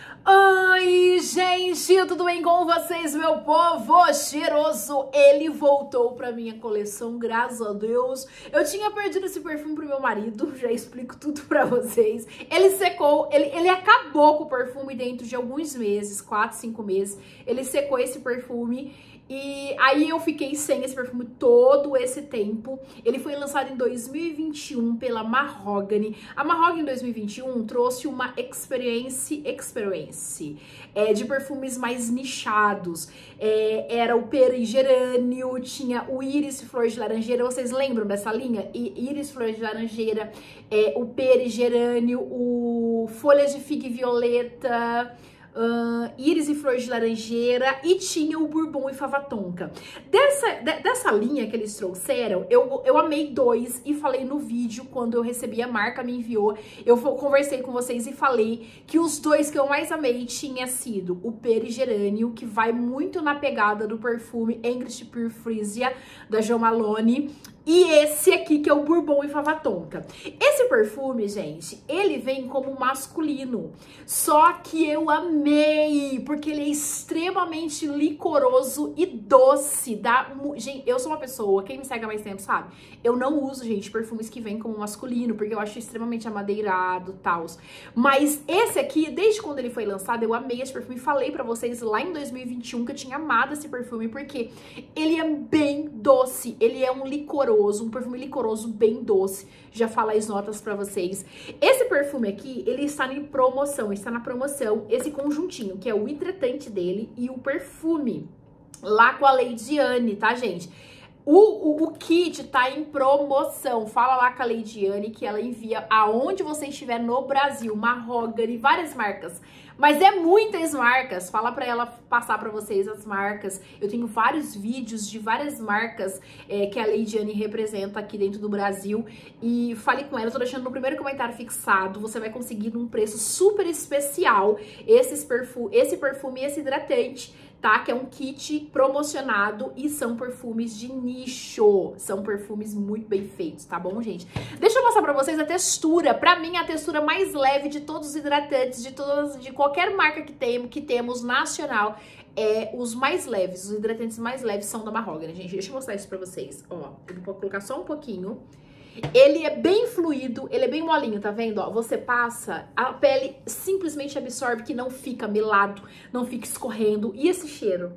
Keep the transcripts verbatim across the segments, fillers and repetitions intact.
Oi, gente, tudo bem com vocês, meu povo cheiroso? Ele voltou pra minha coleção, graças a Deus. Eu tinha perdido esse perfume pro meu marido, já explico tudo pra vocês. Ele secou, ele, ele acabou com o perfume dentro de alguns meses, quatro, cinco meses. Ele secou esse perfume e aí eu fiquei sem esse perfume todo esse tempo. Ele foi lançado em dois mil e vinte e um pela Mahogany. A Mahogany em dois mil e vinte e um trouxe uma experience, experience é, de perfumes mais nichados. É, era o Perigerânio, tinha o Iris Flor de Laranjeira. Vocês lembram dessa linha? I, Iris Flor de Laranjeira, é, o Perigerânio, o Folhas de Figa e Violeta... Uh, Íris e Flor de Laranjeira, e tinha o Bourbon e Fava Tonka. Dessa, de, dessa linha que eles trouxeram, eu, eu amei dois e falei no vídeo, quando eu recebi, a marca me enviou, eu conversei com vocês e falei que os dois que eu mais amei tinha sido o Perigerânio, que vai muito na pegada do perfume English Pure Freesia, da Jo Malone, e esse aqui, que é o Bourbon e Fava Tonka. Esse perfume, gente, ele vem como masculino. Só que eu amei, porque ele é extremamente licoroso e doce. Dá, gente, eu sou uma pessoa, quem me segue há mais tempo sabe, eu não uso, gente, perfumes que vêm como masculino, porque eu acho extremamente amadeirado e tal. Mas esse aqui, desde quando ele foi lançado, eu amei esse perfume. Falei pra vocês lá em dois mil e vinte e um que eu tinha amado esse perfume, porque ele é bem doce, ele é um licoroso, um perfume licoroso bem doce. Já falo as notas pra vocês. Esse perfume aqui, ele está em promoção, está na promoção, esse conjuntinho, que é o hidratante dele e o perfume, lá com a Lady Anne, tá, gente? O, o, o kit tá em promoção. Fala lá com a Lady Anne que ela envia aonde você estiver no Brasil. Mahogany, várias marcas. Mas é muitas marcas. Fala pra ela passar pra vocês as marcas. Eu tenho vários vídeos de várias marcas é, que a Lady Anne representa aqui dentro do Brasil. E fale com ela. Eu tô deixando no primeiro comentário fixado. Você vai conseguir num preço super especial esses perfu esse perfume e esse hidratante, tá? Que é um kit promocionado e são perfumes de nicho. São perfumes muito bem feitos, tá bom, gente? Deixa eu mostrar pra vocês a textura. Pra mim, a textura mais leve de todos os hidratantes, de todas, de qualquer marca que, tem, que temos nacional, é os mais leves. Os hidratantes mais leves são da Mahogany, gente. Deixa eu mostrar isso pra vocês. Ó, eu vou colocar só um pouquinho. Ele é bem fluido, ele é bem molinho, tá vendo? Ó, você passa, a pele simplesmente absorve, que não fica melado, não fica escorrendo. E esse cheiro?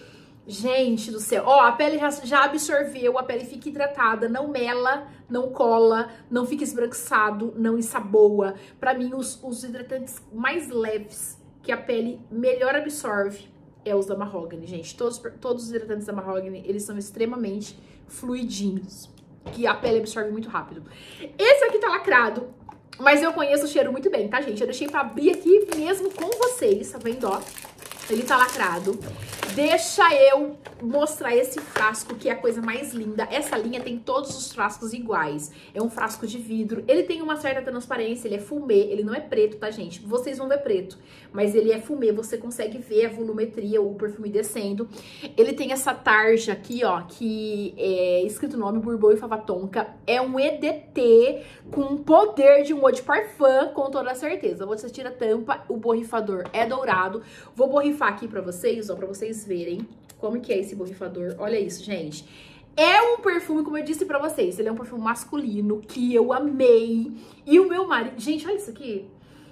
Gente do céu, ó, a pele já, já absorveu, a pele fica hidratada, não mela, não cola, não fica esbranquiçado, não ensaboa. Pra mim, os, os hidratantes mais leves que a pele melhor absorve é os da Mahogany, gente. Todos, todos os hidratantes da Mahogany, eles são extremamente fluidinhos, que a pele absorve muito rápido. Esse aqui tá lacrado, mas eu conheço o cheiro muito bem, tá, gente? Eu deixei pra abrir aqui mesmo com vocês, tá vendo, ó? Ele tá lacrado. Deixa eu mostrar esse frasco, que é a coisa mais linda. Essa linha tem todos os frascos iguais. É um frasco de vidro. Ele tem uma certa transparência, ele é fumê. Ele não é preto, tá, gente? Vocês vão ver preto. Mas ele é fumê, você consegue ver a volumetria, o perfume descendo. Ele tem essa tarja aqui, ó, que é escrito o nome, Bourbon e Fava Tonka. É um E D T com poder de um eau de parfum, com toda certeza. Você tira a tampa, o borrifador é dourado. Vou borrifar aqui pra vocês, ó, pra vocês verem como que é esse borrifador. Olha isso, gente. É um perfume, como eu disse pra vocês, ele é um perfume masculino que eu amei. E o meu marido... Gente, olha isso aqui.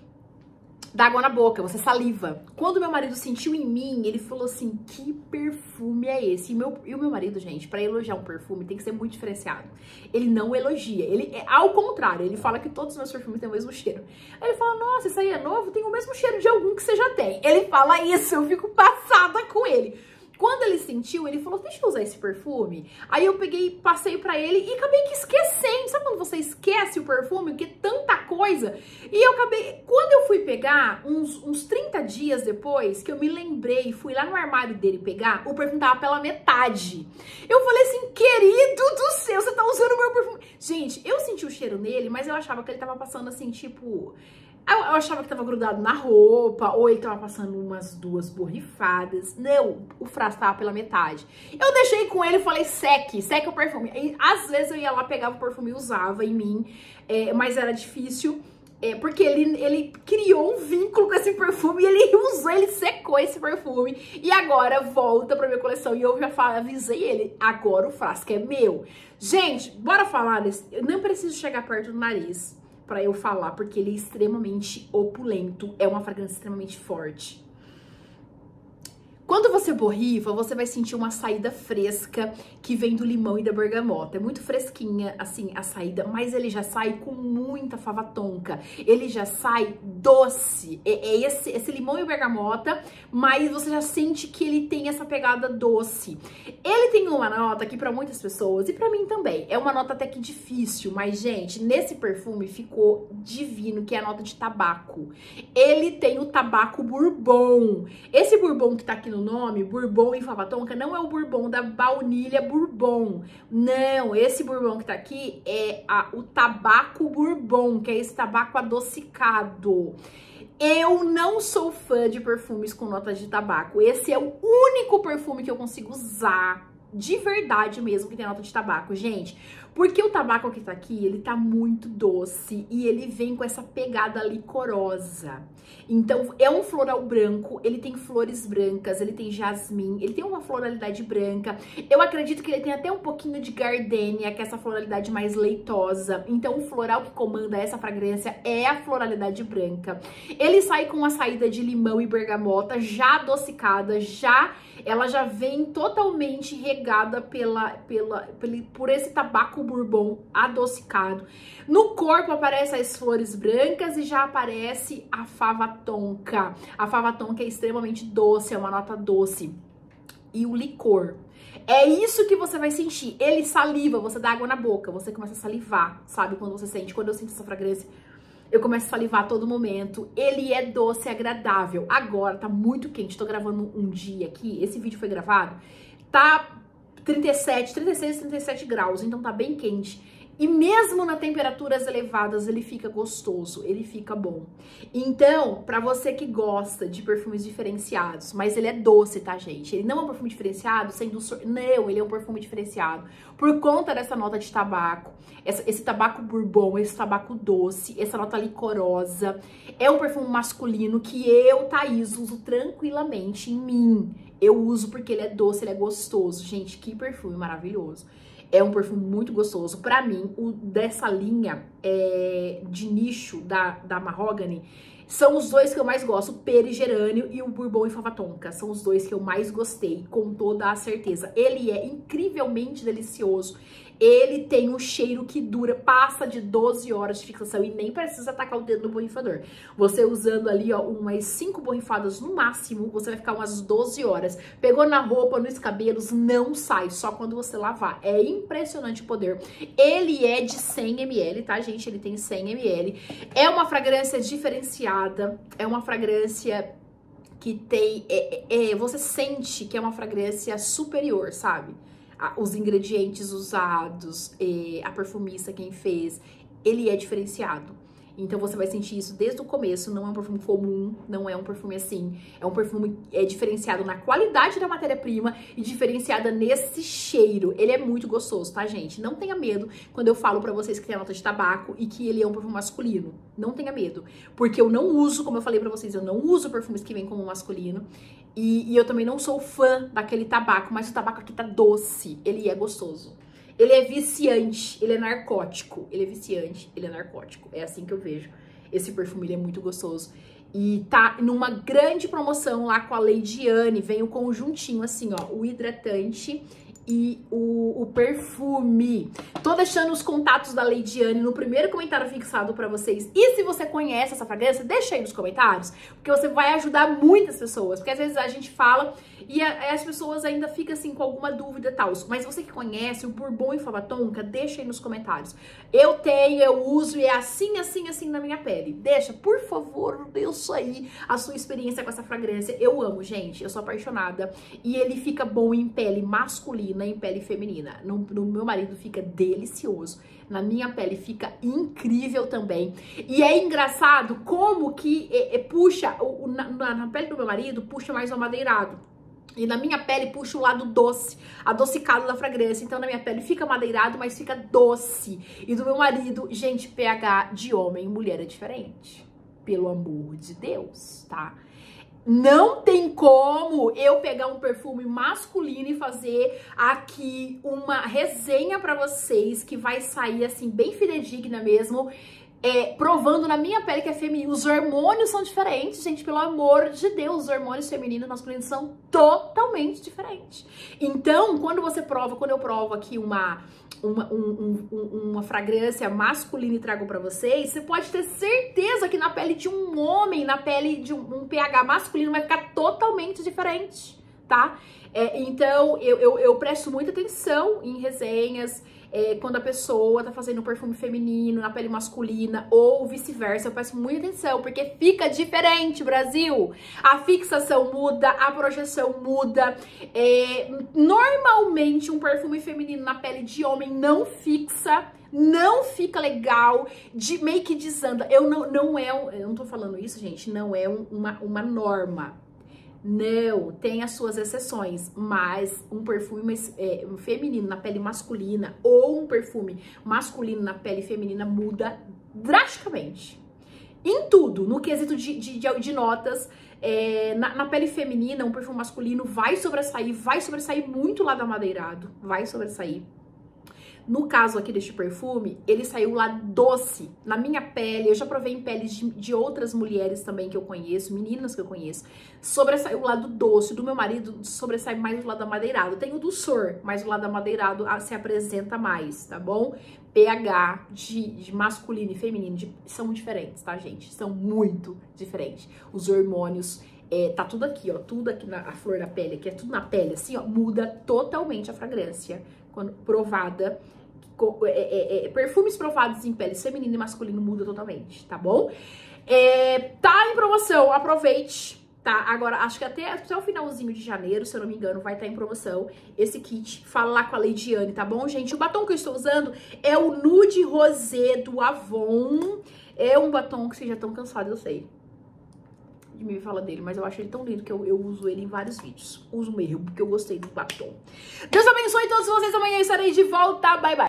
Dá água na boca, você saliva. Quando meu marido sentiu em mim, ele falou assim, que perfume é esse? E, meu, e o meu marido, gente, pra elogiar um perfume tem que ser muito diferenciado. Ele não elogia, ele é ao contrário, ele fala que todos os meus perfumes têm o mesmo cheiro. Aí ele fala, nossa, isso aí é novo, tem o mesmo cheiro de algum que você já tem. Ele fala isso, eu fico passada com ele. Quando ele sentiu, ele falou, deixa eu usar esse perfume. Aí eu peguei, passei pra ele e acabei que esquecendo. Sabe quando você esquece o perfume, porque é tanta coisa? E eu acabei, quando eu fui pegar, uns, uns trinta dias depois, que eu me lembrei, fui lá no armário dele pegar, o perfume tava pela metade. Eu falei assim, querido do céu, você tá usando o meu perfume. Gente, eu senti o cheiro nele, mas eu achava que ele tava passando assim, tipo... Eu achava que tava grudado na roupa, ou ele tava passando umas duas borrifadas. Não, o frasco tava pela metade. Eu deixei com ele e falei, seque, seque o perfume. E, às vezes eu ia lá, pegava o perfume e usava em mim, é, mas era difícil. É, porque ele, ele criou um vínculo com esse perfume e ele usou, ele secou esse perfume e agora volta pra minha coleção. E eu já falei, avisei ele, agora o frasco é meu. Gente, bora falar desse. Eu não preciso chegar perto do nariz pra eu falar, porque ele é extremamente opulento, é uma fragrância extremamente forte. Quando você borrifa, você vai sentir uma saída fresca que vem do limão e da bergamota. É muito fresquinha, assim, a saída, mas ele já sai com muita fava tonka. Ele já sai doce. É, é esse, esse limão e bergamota, mas você já sente que ele tem essa pegada doce. Ele tem uma nota que pra muitas pessoas, e pra mim também, é uma nota até que difícil, mas, gente, nesse perfume ficou divino, que é a nota de tabaco. Ele tem o tabaco bourbon. Esse bourbon que tá aqui no nome, bourbon e fava tonka, não é o bourbon da baunilha bourbon, não, esse bourbon que tá aqui é a, o tabaco bourbon, que é esse tabaco adocicado. Eu não sou fã de perfumes com notas de tabaco, esse é o único perfume que eu consigo usar de verdade mesmo que tem nota de tabaco, gente, porque o tabaco que tá aqui, ele tá muito doce e ele vem com essa pegada licorosa. Então, é um floral branco, ele tem flores brancas, ele tem jasmim, ele tem uma floralidade branca. Eu acredito que ele tem até um pouquinho de gardênia, que é essa floralidade mais leitosa. Então, o floral que comanda essa fragrância é a floralidade branca. Ele sai com uma saída de limão e bergamota já adocicada, já ela já vem totalmente regada pela, pela, pela, por esse tabaco bourbon adocicado. No corpo aparecem as flores brancas e já aparece a fava tonka. A fava tonka é extremamente doce, é uma nota doce. E o licor. É isso que você vai sentir. Ele saliva, você dá água na boca, você começa a salivar, sabe? Quando você sente, quando eu sinto essa fragrância, eu começo a salivar a todo momento. Ele é doce e agradável. Agora, tá muito quente. Tô gravando um dia aqui. Esse vídeo foi gravado. Tá trinta e sete, trinta e seis, trinta e sete graus. Então tá bem quente. E mesmo nas temperaturas elevadas, ele fica gostoso, ele fica bom. Então, pra você que gosta de perfumes diferenciados, mas ele é doce, tá, gente? Ele não é um perfume diferenciado sem doçor. Não, ele é um perfume diferenciado. Por conta dessa nota de tabaco, essa, esse tabaco bourbon, esse tabaco doce, essa nota licorosa. É um perfume masculino que eu, Thaís, uso tranquilamente em mim. Eu uso porque ele é doce, ele é gostoso. Gente, que perfume maravilhoso. É um perfume muito gostoso. Pra mim, o dessa linha é, de nicho da, da Mahogany, são os dois que eu mais gosto, o Peri Gerânio e o Bourbon e Fava Tonka. São os dois que eu mais gostei, com toda a certeza. Ele é incrivelmente delicioso. Ele tem um cheiro que dura, passa de doze horas de fixação e nem precisa tacar o dedo no borrifador. Você usando ali, ó, umas cinco borrifadas no máximo, você vai ficar umas doze horas. Pegou na roupa, nos cabelos, não sai, só quando você lavar. É impressionante o poder. Ele é de cem mililitros, tá, gente? Ele tem cem mililitros. É uma fragrância diferenciada, é uma fragrância que tem... É, é, você sente que é uma fragrância superior, sabe? Os ingredientes usados, a perfumista quem fez, ele é diferenciado. Então você vai sentir isso desde o começo, não é um perfume comum, não é um perfume assim, é um perfume é diferenciado na qualidade da matéria-prima e diferenciada nesse cheiro. Ele é muito gostoso, tá, gente? Não tenha medo quando eu falo pra vocês que tem a nota de tabaco e que ele é um perfume masculino. Não tenha medo, porque eu não uso, como eu falei pra vocês, eu não uso perfumes que vêm como masculino. E, e eu também não sou fã daquele tabaco, mas o tabaco aqui tá doce, ele é gostoso. Ele é viciante, ele é narcótico. Ele é viciante, ele é narcótico. É assim que eu vejo. Esse perfume, ele é muito gostoso. E tá numa grande promoção lá com a Lady Anne. Vem o conjuntinho assim, ó. O hidratante e o, o perfume. Tô deixando os contatos da Lady Anne no primeiro comentário fixado pra vocês. E se você conhece essa fragrância, deixa aí nos comentários, porque você vai ajudar muitas pessoas. Porque às vezes a gente fala e a, as pessoas ainda ficam assim com alguma dúvida e tal. Mas você que conhece o Bourbon e Fava Tonka, deixa aí nos comentários. Eu tenho, eu uso e é assim, assim, assim na minha pele. Deixa, por favor, deixa aí a sua experiência com essa fragrância. Eu amo, gente, eu sou apaixonada. E ele fica bom em pele masculina, em pele feminina. No, no meu marido fica delicioso. Na minha pele fica incrível também. E é engraçado como que é, é, puxa, o, na, na pele do meu marido, puxa mais o amadeirado. E na minha pele puxa o lado doce, adocicado da fragrância. Então na minha pele fica madeirado, mas fica doce. E do meu marido, gente, pH de homem e mulher é diferente. Pelo amor de Deus, tá? Não tem como eu pegar um perfume masculino e fazer aqui uma resenha pra vocês que vai sair assim bem fidedigna mesmo. É, provando na minha pele que é feminino. Os hormônios são diferentes, gente, pelo amor de Deus. Os hormônios femininos e masculinos são totalmente diferentes. Então, quando você prova, quando eu provo aqui uma, uma, um, um, uma fragrância masculina e trago pra vocês, você pode ter certeza que na pele de um homem, na pele de um, um pH masculino vai ficar totalmente diferente, tá? É, então, eu, eu, eu presto muita atenção em resenhas. É, quando a pessoa tá fazendo um perfume feminino na pele masculina ou vice-versa, eu peço muita atenção, porque fica diferente, Brasil. A fixação muda, a projeção muda. É, normalmente, um perfume feminino na pele de homem não fixa, não fica legal, de, meio que desanda. Eu não, não é, eu não tô falando isso, gente, não é um, uma, uma norma. Não, tem as suas exceções, mas um perfume é, um feminino na pele masculina ou um perfume masculino na pele feminina muda drasticamente. Em tudo, no quesito de, de, de, de notas, é, na, na pele feminina, um perfume masculino vai sobressair, vai sobressair muito lá do amadeirado, vai sobressair. No caso aqui deste perfume, ele saiu lá doce. Na minha pele, eu já provei em peles de, de outras mulheres também que eu conheço, meninas que eu conheço, sobressaiu o lado doce. Do meu marido, sobressai mais o lado amadeirado. Tem o doçor, mas o lado amadeirado se apresenta mais, tá bom? pH de, de masculino e feminino de, são diferentes, tá, gente? São muito diferentes. Os hormônios... É, tá tudo aqui, ó, tudo aqui na a flor da pele, aqui é tudo na pele, assim, ó, muda totalmente a fragrância quando provada. É, é, é, perfumes provados em pele feminino e masculino muda totalmente, tá bom? É, tá em promoção, aproveite, tá? Agora, acho que até, até o finalzinho de janeiro, se eu não me engano, vai estar em promoção esse kit. Fala lá com a Leidiane, tá bom, gente? O batom que eu estou usando é o Nude Rosé do Avon. É um batom que vocês já estão cansados, eu sei. De me falar dele, mas eu acho ele tão lindo que eu, eu uso ele em vários vídeos. Uso mesmo, porque eu gostei do batom. Deus abençoe todos vocês, amanhã eu estarei de volta. Bye, bye.